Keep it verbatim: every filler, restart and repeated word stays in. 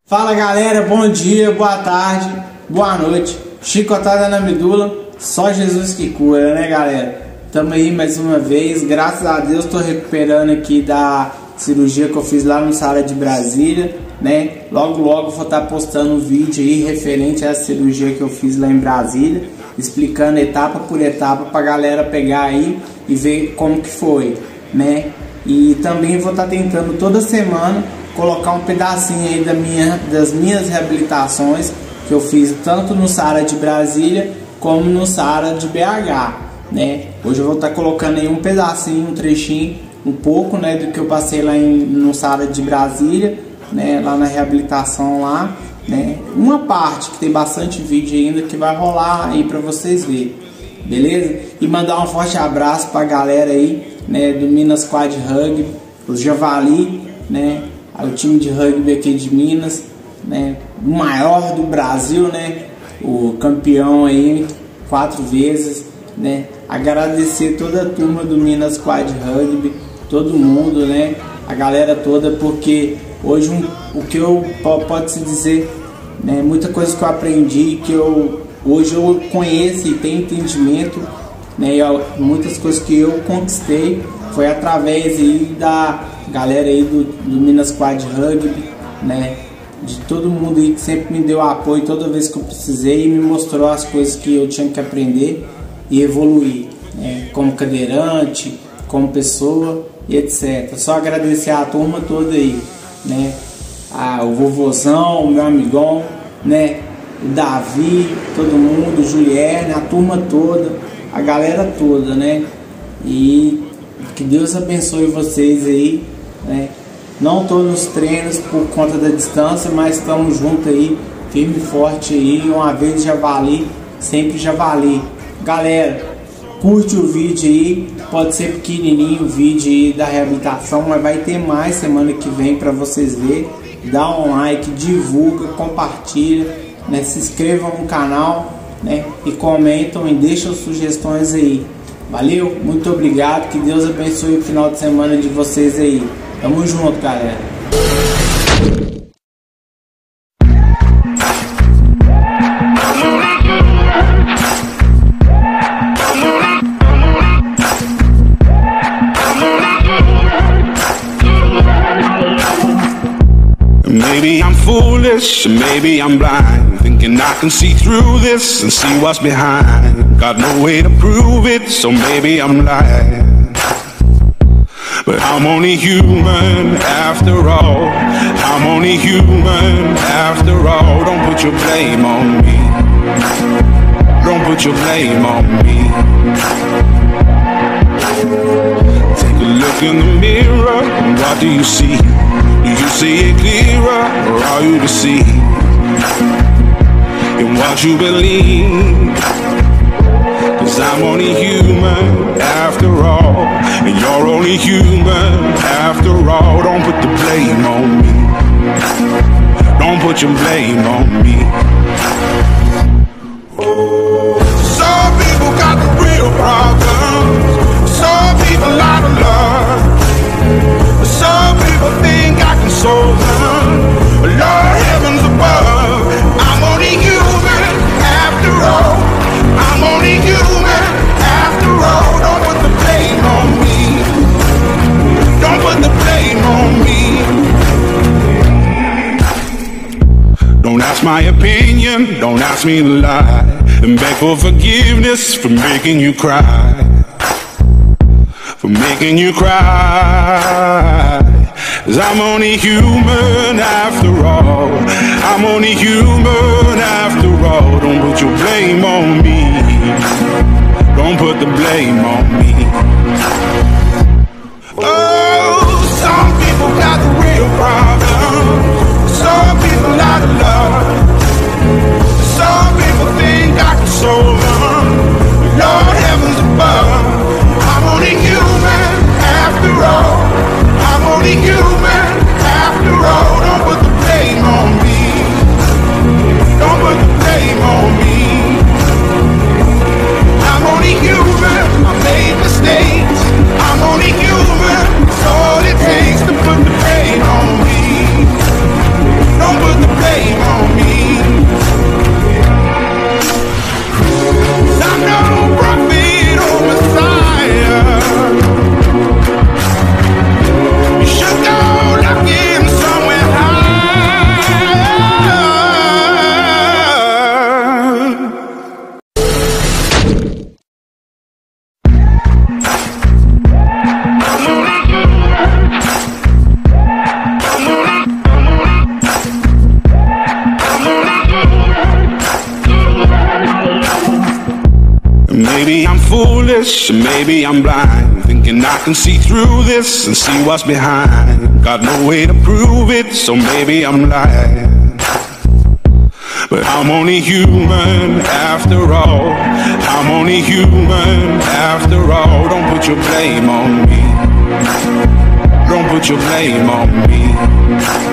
Fala galera, bom dia, boa tarde, boa noite. Chicotada na medula, só Jesus que cura, né galera? Tamo aí mais uma vez, graças a Deus tô recuperando aqui da cirurgia que eu fiz lá no Sara de Brasília, né? Logo logo vou estar postando um vídeo aí referente a essa cirurgia que eu fiz lá em Brasília, explicando etapa por etapa pra galera pegar aí e ver como que foi, né? E também vou estar tentando toda semana colocar um pedacinho aí da minha, das minhas reabilitações que eu fiz tanto no Sara de Brasília como no Sara de B H, né? Hoje eu vou estar colocando aí um pedacinho, um trechinho, um pouco, né, do que eu passei lá em, no Sara de Brasília, né, lá na reabilitação lá, né? Uma parte que tem bastante vídeo ainda que vai rolar aí para vocês verem, beleza? E mandar um forte abraço para a galera aí, né, do Minas Quad Rugby, os Javali, né? O time de rugby aqui de Minas, né, o maior do Brasil, né, o campeão aí quatro vezes, né, agradecer toda a turma do Minas Quad Rugby, todo mundo, né, a galera toda, porque hoje um, o que eu pode se dizer, né, muita coisa que eu aprendi, que eu hoje eu conheço e tenho entendimento, né, e muitas coisas que eu conquistei foi através aí da galera aí do, do Minas Quad Rugby, né, de todo mundo aí que sempre me deu apoio toda vez que eu precisei e me mostrou as coisas que eu tinha que aprender e evoluir, né, como cadeirante, como pessoa e etcétera. Só agradecer a turma toda aí, né, a, o vovozão, o meu amigão, né, o Davi, todo mundo, o Julierne, a turma toda, a galera toda, né, e que Deus abençoe vocês aí, né? Não estou nos treinos por conta da distância, mas estamos juntos aí, firme e forte aí, uma vez Javali, sempre Javali. Galera, curte o vídeo aí, pode ser pequenininho o vídeo aí da reabilitação, mas vai ter mais semana que vem para vocês verem. Dá um like, divulga, compartilha, né? Se inscrevam no canal, né? E comentam e deixam sugestões aí. Valeu, muito obrigado, que Deus abençoe o final de semana de vocês aí. Tamo junto, galera. Maybe I'm foolish, maybe I'm blind, thinking I can see through this and see what's behind. Got no way to prove it, so maybe I'm lying. But I'm only human after all. I'm only human after all. Don't put your blame on me. Don't put your blame on me. Take a look in the mirror, and what do you see? Do you see it clearer, or are you deceived in what you believe? Cause I'm only human after all, and you're only human after all. Don't put the blame on me. Don't put your blame on me. Some people got the real problems. Some people out of love. Some people think I can solve them. Lord heavens above, I'm only human after all. I'm only human after all. Don't put the blame on me. Don't put the blame on me. Don't ask my opinion, don't ask me to lie, and beg for forgiveness for making you cry. For making you cry. Cause I'm only human after all. I'm only human after all. Don't put your blame on me. Don't put the blame on me. Oh, some people got the real problems. Some people out of love. Some people think I can solve them. Lord heavens above, I'm only human after all. I'm only human after all. Don't put the blame on me. Don't put the blame on me. I'm only human. I made maybe I'm foolish, maybe I'm blind, thinking I can see through this and see what's behind. Got no way to prove it, so maybe I'm lying. But I'm only human after all. I'm only human after all. Don't put your blame on me. Don't put your blame on me.